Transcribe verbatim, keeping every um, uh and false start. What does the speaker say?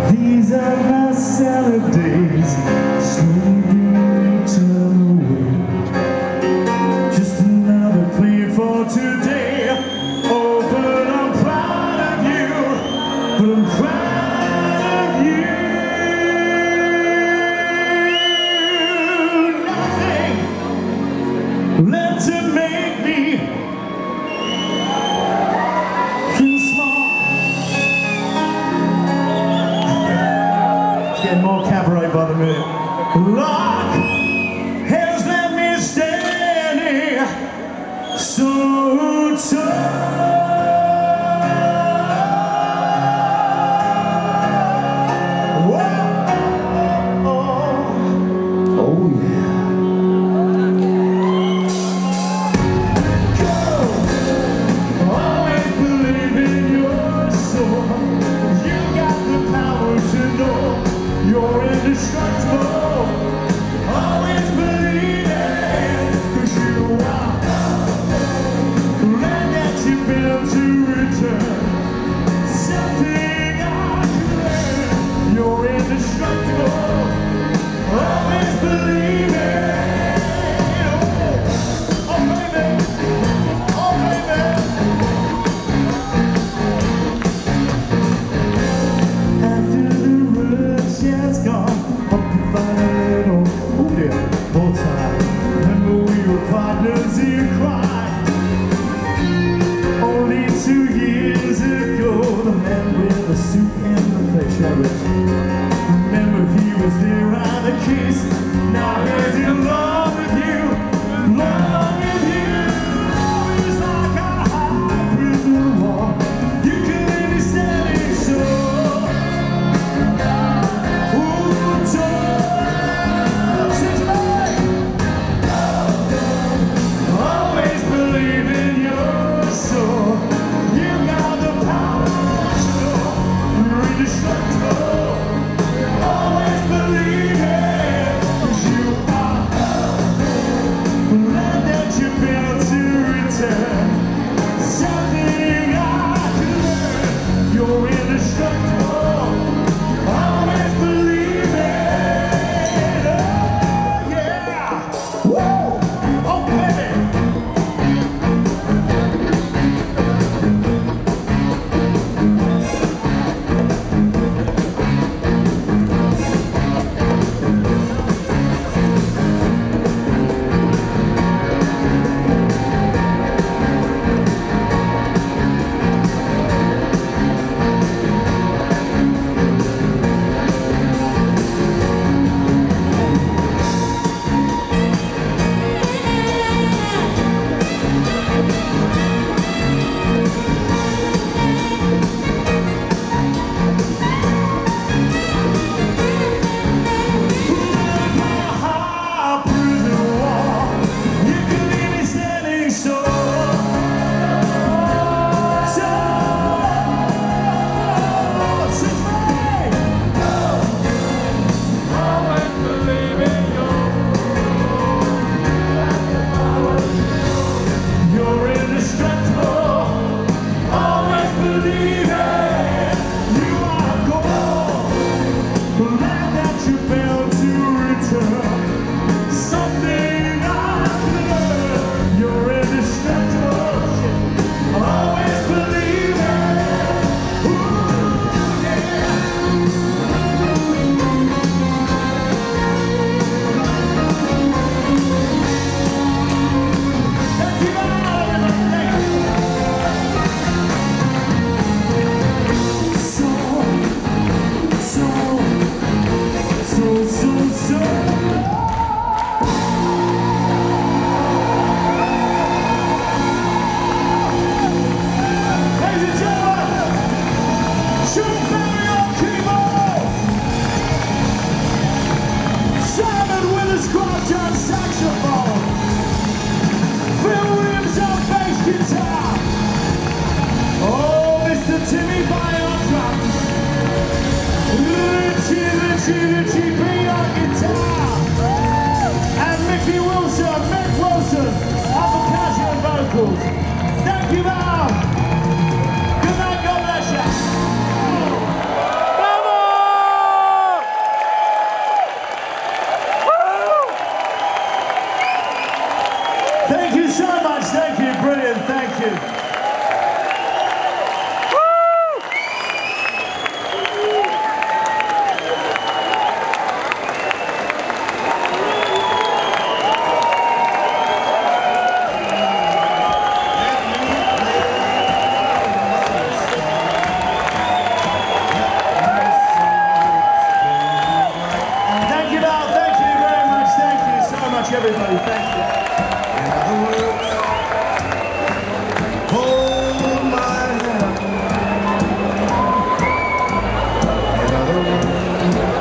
These are my salad days, slowly turn away. Just another plea for today. Oh, but I'm proud of you, but I'm proud of you. Nothing left to make me feel small. Getting more cabaret by the minute. Luck has left me standing so tall. Whoa. Oh, oh yeah. Go. Always believe in your soul. You got the power to know you're indestructible. Always believe it, 'cause you are land that you built to return. Something I can learn. You're indestructible. Always believe it. Oh, oh baby, oh baby. After the rush has gone, hope you find a little, oh yeah, more time. Remember we were partners in crime. Only two years ago, the man with the suit and the pleasure. Remember he was there on the kiss. Now he's in love with you, love with you. It's like a high prison wall. You can leave me standing sure. Always believe in your soul. You got the power to know you're indestructible. Always believe it, 'cause you are land that you built to return. Something I can learn. You're indestructible. Always believe it. Oh yeah. Woo! Oh baby. And Mickey Wilson, Mick Wilson, on the percussion vocals. Thank you, man. Good night, God bless you. Come on! everybody. Thank you.